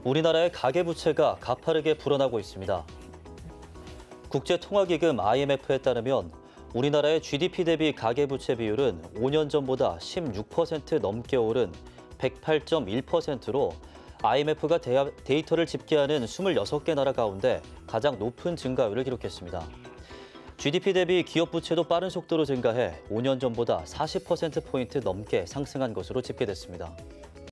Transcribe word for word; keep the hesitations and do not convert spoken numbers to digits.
우리나라의 가계부채가 가파르게 불어나고 있습니다. 국제통화기금 아이엠에프에 따르면 우리나라의 지디피 대비 가계부채 비율은 오 년 전보다 십육 퍼센트 넘게 오른 백팔 점 일 퍼센트로 아이엠에프가 데이터를 집계하는 이십육 개 나라 가운데 가장 높은 증가율을 기록했습니다. 지디피 대비 기업 부채도 빠른 속도로 증가해 오 년 전보다 사십 퍼센트 포인트 넘게 상승한 것으로 집계됐습니다.